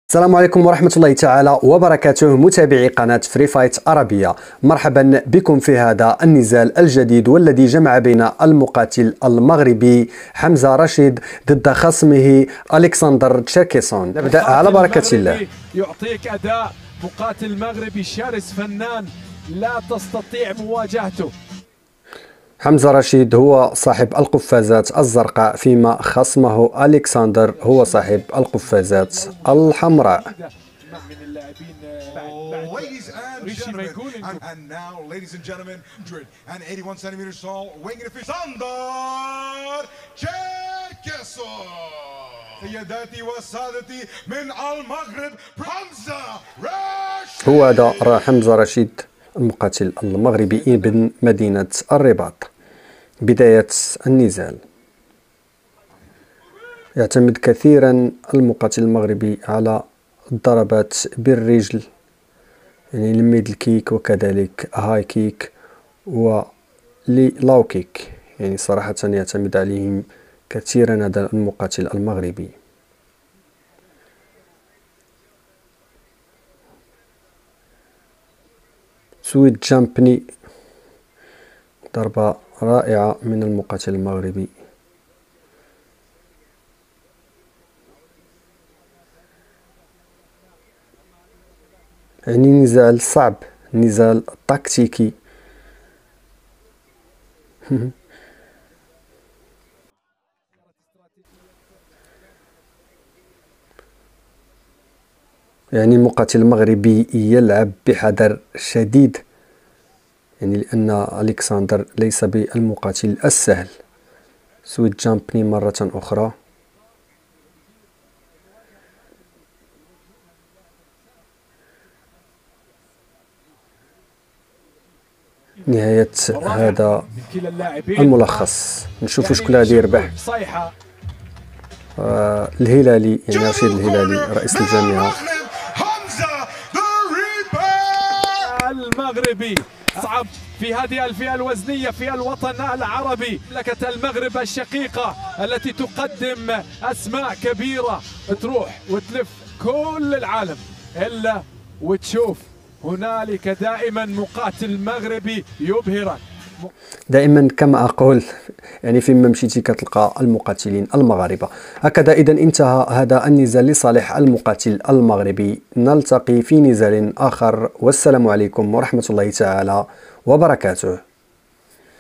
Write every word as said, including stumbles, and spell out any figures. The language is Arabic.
السلام عليكم ورحمة الله تعالى وبركاته. متابعي قناة فري فايت عربية، مرحبا بكم في هذا النزال الجديد والذي جمع بين المقاتل المغربي حمزة رشيد ضد خصمه ألكسندر تشيركيسون. نبدأ على بركة الله. يعطيك أداء مقاتل مغربي شرس فنان لا تستطيع مواجهته. حمزة رشيد هو صاحب القفازات الزرقاء، فيما خصمه ألكسندر هو صاحب القفازات الحمراء. سيداتي وسادتي من المغرب حمزة رشيد. هو هذا حمزة رشيد المقاتل المغربي ابن مدينة الرباط. بداية النزال. يعتمد كثيرا المقاتل المغربي على الضربات بالرجل، يعني الميدل كيك وكذلك هاي كيك ولو كيك، يعني صراحة يعتمد عليهم كثيرا هذا المقاتل المغربي. سويت جامبني، ضربة رائعة من المقاتل المغربي. يعني نزال صعب، نزال تكتيكي. يعني المقاتل المغربي يلعب بحذر شديد، يعني لأن ألكسندر ليس بالمقاتل السهل. سويت جامبني مرة أخرى. نهاية هذا الملخص. نشوفوا شكون غادي يربح. آه الهلالي، يعني رشيد الهلالي رئيس الجامعة المغربي. صعب في هذه الفئة الوزنية في الوطن العربي. مملكة المغرب الشقيقة التي تقدم أسماء كبيرة، تروح وتلف كل العالم إلا وتشوف هنالك دائما مقاتل مغربي يبهرك. دائما كما أقول، يعني فيما مشيتي كتلقى المقاتلين المغاربة. هكذا إذا انتهى هذا النزال لصالح المقاتل المغربي. نلتقي في نزال آخر، والسلام عليكم ورحمة الله تعالى وبركاته.